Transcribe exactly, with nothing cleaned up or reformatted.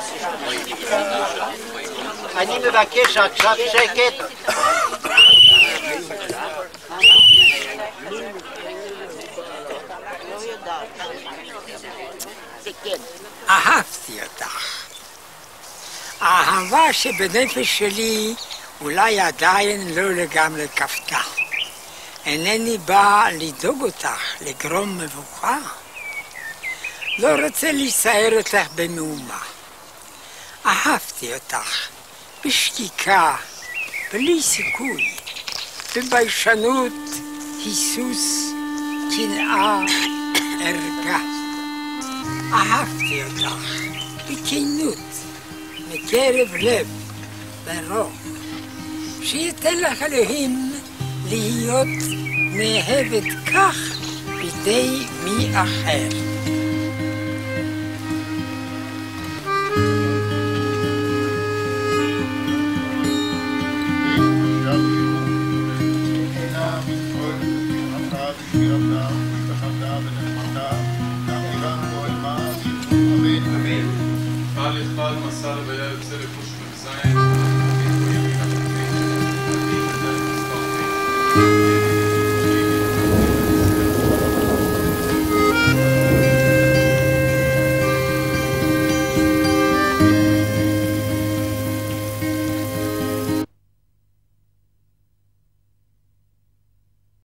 אני מבקש עכשיו שקט. אהבתי אותך. האהבה שבנפש שלי אולי עדיין לא לגמרי כפתה. אינני בא לדאוג אותך, לגרום מבוכה. לא רוצה להישאר אותך במהומה. אהבתי אותך בשקיקה, בלי סיכוי, בביישנות, היסוס, קנאה, ערגה. אהבתי אותך בכנות, מקרב לב, ברוך. שייתן לך אלוהים להיות נאהבת כך בידי מי אחר. חל יחל מסע לוויה יוצא לפוש במזין